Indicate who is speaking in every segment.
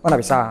Speaker 1: Mana bisa?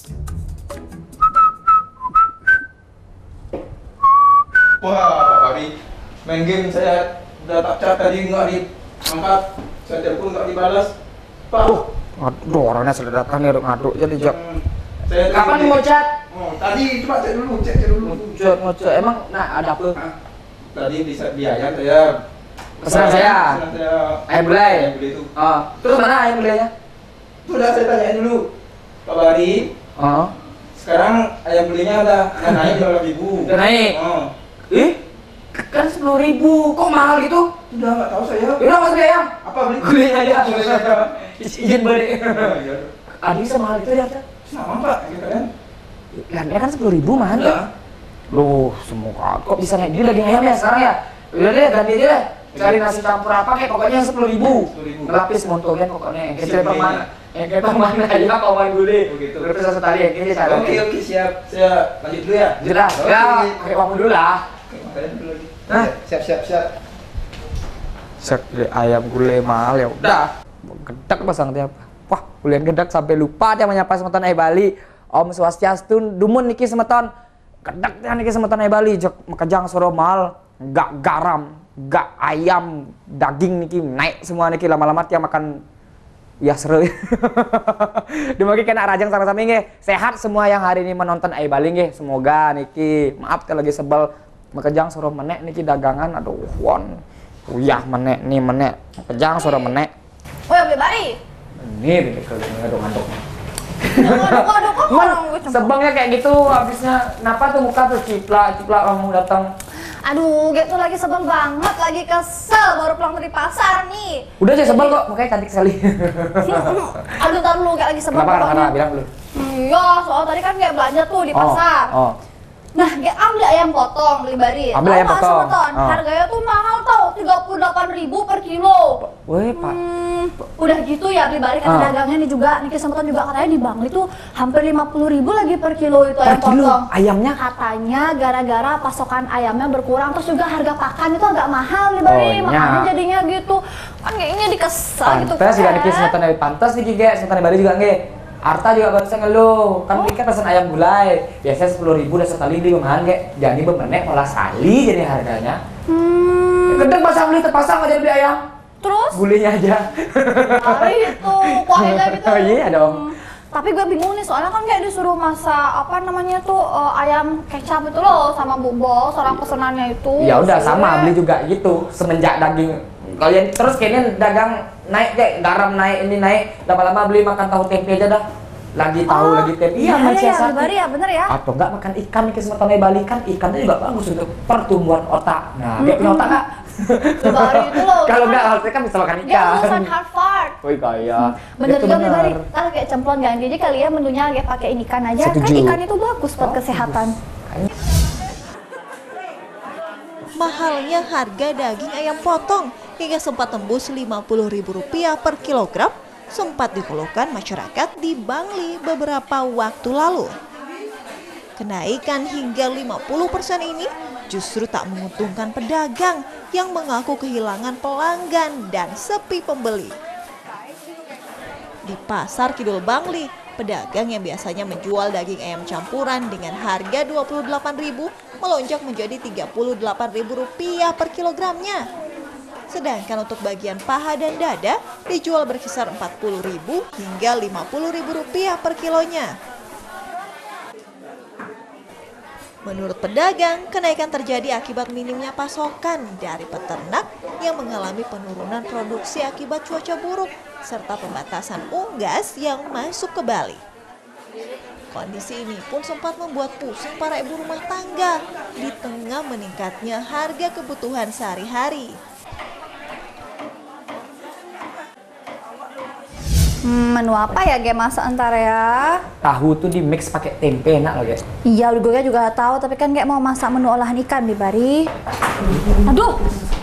Speaker 2: Wah, Pak Bari, main game saya udah tak chat tadi nggak diangkat, saya telepon nggak dibalas. Pak,
Speaker 1: Aduh, orangnya sudah datang nih ngaduk jadi Jok.
Speaker 2: saya
Speaker 1: Kapan mau chat?
Speaker 2: Oh, tadi coba cek dulu, cek dulu.
Speaker 1: Ngecek, emang nah ada apa?
Speaker 2: Hah? Tadi di biaya saya
Speaker 1: Pesanan saya.
Speaker 2: pesanan saya
Speaker 1: Ayam gulai.
Speaker 2: ayam gulai itu.
Speaker 1: Oh, terus mana ayam gulainya?
Speaker 2: Sudah saya tanyain dulu, Pak Bari.
Speaker 1: Oh,
Speaker 2: Sekarang ayam gulainya udah naik 12.000.
Speaker 1: Udah naik?
Speaker 2: Oh.
Speaker 1: ih, kan 10.000, kok mahal gitu?
Speaker 2: Udah nggak tahu saya.
Speaker 1: Yaudah mas beli ayam.
Speaker 2: Apa beli?
Speaker 1: Gulai aja.
Speaker 2: Gulai aja.
Speaker 1: Izin beli.
Speaker 2: Oh, iya.
Speaker 1: Adi semahal itu ya?
Speaker 2: Sama Pak, gitu kan?
Speaker 1: Harganya kan 10.000 mahal ya?
Speaker 2: Iya.
Speaker 1: Loh, semoga kok bisa naik dia daging ayam ya sekarang ya? Udah deh, ganti aja deh. Cari nasi campur apa kayak pokoknya 10.000.
Speaker 2: 10.000.
Speaker 1: Ngelapis montogen pokoknya. Yang kayak
Speaker 2: Gulainya.
Speaker 1: mana? Yang kayak mana aja lah kalau main gulai.
Speaker 2: Begitu.
Speaker 1: Udah bisa setali yang ini cara.
Speaker 2: Oke, siap. Saya lanjut dulu ya.
Speaker 1: Jelas.
Speaker 2: Oke.
Speaker 1: Ya, pakai uang dulu lah.
Speaker 2: Oke, makanya dulu lagi.
Speaker 1: Hah?
Speaker 2: Siap.
Speaker 1: Ayam gulai mahal ya udah. Gedak pasang tiap. Wah, kuliah gedak sampai lupa dia menyapa semeton Bali. Om Swastiastu dumun niki semeton. Gedak dia niki semeton Bali. Jok Makajang soro mahal. Enggak garam, enggak ayam, daging niki naik semua niki lama-lama dia makan ya seru. Dimaki kena rajang sama-sama nggih. Sehat semua yang hari ini menonton Bali nggih. Semoga niki maaf kalau lagi sebel Makajang soro menek niki dagangan aduh won. Uyah menek nih menek. Makajang soro menek.
Speaker 3: Woi, beli bari.
Speaker 1: Ini bikin kalau ngaduk-ngaduk.
Speaker 3: Aduh, kok orang gue cemburu.
Speaker 1: Sebangnya kayak gitu habisnya kenapa tuh muka tuh ciplak kamu datang.
Speaker 3: Aduh, gitu lagi sebel banget, lagi kesel baru pulang dari pasar nih.
Speaker 1: Udah aja sebel kok, makanya cantik sekali.
Speaker 3: Aduh, ntar lu kayak lagi sebel
Speaker 1: Kenapa
Speaker 3: pokoknya.
Speaker 1: bilang dulu.
Speaker 3: Iya, soal tadi kan kayak belanja tuh di pasar.
Speaker 1: Oh.
Speaker 3: Nah, kayak ambil ayam potong, beli bari.
Speaker 1: Ambil ayam
Speaker 3: Tahu nggak,
Speaker 1: potong.
Speaker 3: semeton?
Speaker 1: Oh.
Speaker 3: Harganya tuh mahal tau, 38.000 per kilo.
Speaker 1: Weh, Pak.
Speaker 3: Udah gitu ya beli bari kata dagangnya nih juga, Niki Semeton juga katanya di Bangli tuh hampir 50.000 lagi per kilo itu
Speaker 1: Per
Speaker 3: ayam
Speaker 1: kilo
Speaker 3: potong.
Speaker 1: ayamnya?
Speaker 3: Katanya gara-gara pasokan ayamnya berkurang, terus juga harga pakan itu agak mahal beli bari,
Speaker 1: Oh,
Speaker 3: makanya
Speaker 1: nya.
Speaker 3: jadinya gitu. Kan kayaknya dikesal gitu
Speaker 1: Pantes juga
Speaker 3: kan.
Speaker 1: niki semeton dari pantes niki ge, semeton Bali juga nge. Arta juga barusan ngeluh, kan niki pesan ayam gulai, biasanya 10.000 udah sekali di lumayan ge. Jadi bemenek malah sali jadi harganya. Gedeg pasang beli terpasang aja beli ayam.
Speaker 3: Terus
Speaker 1: Gulainya aja.
Speaker 3: hari itu kuahnya gitu.
Speaker 1: Oh, iya dong.
Speaker 3: Tapi gue bingung nih soalnya kan kayak disuruh masak apa namanya tuh ayam kecap itu loh sama bubol seorang pesenannya itu.
Speaker 1: Ya udah sama
Speaker 3: Sebenarnya-
Speaker 1: beli juga gitu semenjak daging kalian terus kayaknya dagang naik deh garam naik ini naik lama-lama beli makan tahu tempe aja dah lagi tahu lagi tempe
Speaker 3: iya,
Speaker 1: mensiasati.
Speaker 3: beli bari ya bener ya.
Speaker 1: Atau enggak makan ikan nih kesempatan Bali kan ikannya juga bagus untuk pertumbuhan otak. Nah dia punya otak nggak?
Speaker 3: Beli bari itu loh.
Speaker 1: Kalau
Speaker 3: kan
Speaker 1: enggak harusnya kan bisa makan
Speaker 3: dia
Speaker 1: ikan.
Speaker 3: lulusan Harvard.
Speaker 1: Wih kaya.
Speaker 3: Bener
Speaker 1: Itu
Speaker 3: juga beli bari.
Speaker 1: bener.
Speaker 3: Kalau kayak cemplon ganti aja kali ya menunya kayak pakai ikan aja.
Speaker 1: Setuju.
Speaker 3: Kan ikan itu bagus buat kesehatan.
Speaker 4: Mahalnya harga daging ayam potong hingga sempat tembus Rp50.000 per kilogram sempat dikeluhkan masyarakat di Bangli beberapa waktu lalu. Kenaikan hingga 50% ini justru tak menguntungkan pedagang yang mengaku kehilangan pelanggan dan sepi pembeli. Di Pasar Kidul Bangli, pedagang yang biasanya menjual daging ayam campuran dengan harga Rp28.000 melonjak menjadi Rp38.000 per kilogramnya. Sedangkan untuk bagian paha dan dada dijual berkisar Rp40.000 hingga Rp50.000 per kilonya. Menurut pedagang, kenaikan terjadi akibat minimnya pasokan dari peternak yang mengalami penurunan produksi akibat cuaca buruk serta pembatasan unggas yang masuk ke Bali. Kondisi ini pun sempat membuat pusing para ibu rumah tangga di tengah meningkatnya harga kebutuhan sehari-hari.
Speaker 3: Menu apa ya game masa antara ya?
Speaker 1: Tahu tuh di mix pakai tempe enak loh guys.
Speaker 3: Iya, gue juga tahu tapi kan kayak mau masak menu olahan ikan di bari. Aduh.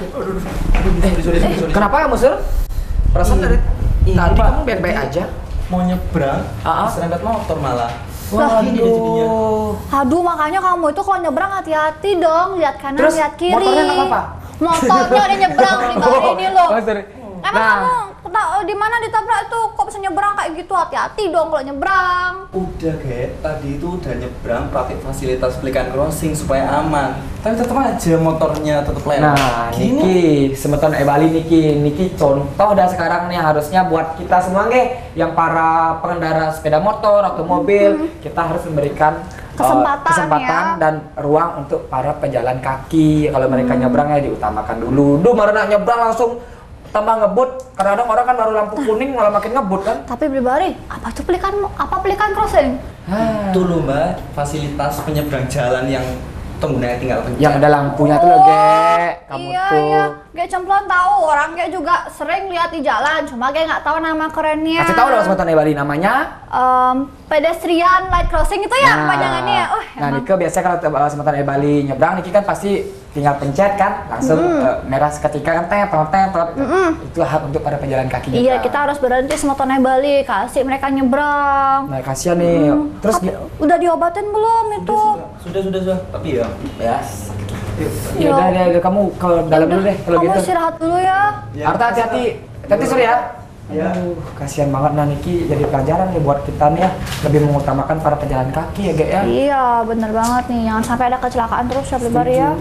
Speaker 1: Kenapa kamu Sur? Perasaan dari tadi kamu baik-baik aja.
Speaker 5: Mau nyebrang,
Speaker 1: Ah, ah.
Speaker 5: serempet motor malah.
Speaker 1: Waduh.
Speaker 5: Gini deh jadinya.
Speaker 3: Aduh, makanya kamu itu kalau nyebrang hati-hati dong, lihat kanan,
Speaker 1: Terus
Speaker 3: lihat kiri.
Speaker 1: motornya nggak apa-apa?
Speaker 3: Motornya udah nyebrang di bari ini loh.
Speaker 1: Oh, sorry.
Speaker 3: Emang kamu di mana ditabrak itu? Kok bisa nyebrang kayak gitu? Hati-hati dong kalau nyebrang.
Speaker 5: Udah kayak tadi itu udah nyebrang pakai fasilitas pelikan crossing supaya aman. Tapi tetap aja motornya tetap lewat.
Speaker 1: Nah, Niki, semeton Bali Niki contoh dah sekarang nih harusnya buat kita semua nge, yang para pengendara sepeda motor atau mobil, kita harus memberikan kesempatan
Speaker 3: ya.
Speaker 1: dan ruang untuk para pejalan kaki. Kalau mereka nyebrang ya diutamakan dulu. Duh, baru nak nyebrang langsung tambah ngebut. Kadang-kadang orang kan baru lampu kuning malah makin ngebut kan.
Speaker 3: Tapi pribadi, apa tuh pelikan crossing?
Speaker 5: Itu loh Mbak, fasilitas penyeberang jalan yang penggunanya tinggal pencet.
Speaker 1: Yang ada lampunya tuh loh, Gek. Kamu
Speaker 3: Iya,
Speaker 1: tuh.
Speaker 3: iya. Gek cemplon tahu, orang Gek juga sering lihat di jalan, cuma Gek nggak tahu nama kerennya.
Speaker 1: Kasih tahu dong semeton Bali namanya.
Speaker 3: Pedestrian light crossing itu ya kepanjangannya ya.
Speaker 1: Nah, Nike biasanya kalau semeton Bali nyebrang, Niki kan pasti tinggal pencet kan, langsung merah seketika kan, tempel. Itu hak untuk para pejalan kaki.
Speaker 3: Iya, kita harus berhenti semeton Bali, kasih mereka nyebrang.
Speaker 1: Nah, kasihan nih. Terus
Speaker 3: Udah diobatin belum itu?
Speaker 5: Sudah. Tapi ya,
Speaker 1: ya udah, kamu ke dalam dulu deh kalau
Speaker 3: Kamu
Speaker 1: gitu.
Speaker 3: istirahat dulu ya.
Speaker 1: Arta hati-hati. Hati sorry ya. Kasihan banget nah Niki, jadi pelajaran nih buat kita nih ya, lebih mengutamakan para pejalan kaki ya, Gek ya.
Speaker 3: Iya, bener banget nih. Jangan sampai ada kecelakaan terus ya, pribadi ya.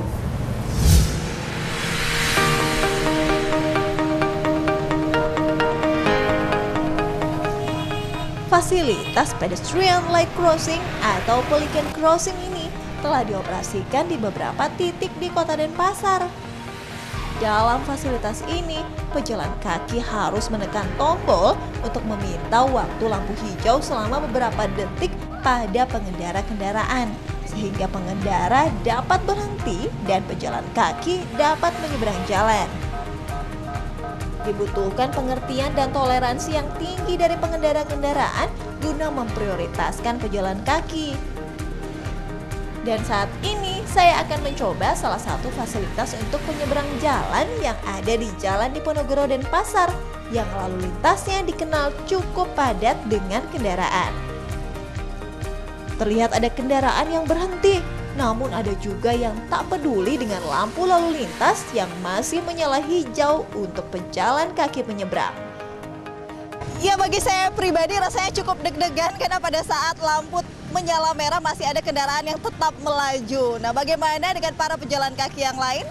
Speaker 4: Fasilitas pedestrian light crossing atau pelikan crossing ini telah dioperasikan di beberapa titik di Kota Denpasar. Dalam fasilitas ini, pejalan kaki harus menekan tombol untuk meminta waktu lampu hijau selama beberapa detik pada pengendara kendaraan, sehingga pengendara dapat berhenti dan pejalan kaki dapat menyeberang jalan. Dibutuhkan pengertian dan toleransi yang tinggi dari pengendara kendaraan guna memprioritaskan pejalan kaki. Dan saat ini saya akan mencoba salah satu fasilitas untuk penyeberang jalan yang ada di Jalan Diponegoro Denpasar yang lalu lintasnya dikenal cukup padat dengan kendaraan. Terlihat ada kendaraan yang berhenti, namun ada juga yang tak peduli dengan lampu lalu lintas yang masih menyala hijau untuk pejalan kaki penyeberang. Ya, bagi saya pribadi rasanya cukup deg-degan karena pada saat lampu menyala merah masih ada kendaraan yang tetap melaju. Nah, bagaimana dengan para pejalan kaki yang lain?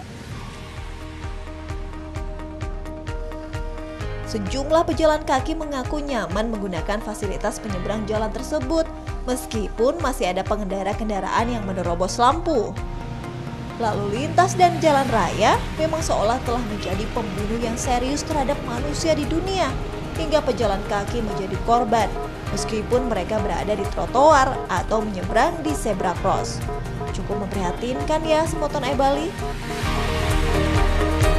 Speaker 4: Sejumlah pejalan kaki mengaku nyaman menggunakan fasilitas penyeberang jalan tersebut, meskipun masih ada pengendara kendaraan yang menerobos lampu. Lalu lintas dan jalan raya memang seolah telah menjadi pembunuh yang serius terhadap manusia di dunia, hingga pejalan kaki menjadi korban, meskipun mereka berada di trotoar atau menyeberang di zebra cross. Cukup memprihatinkan ya semeton Bali.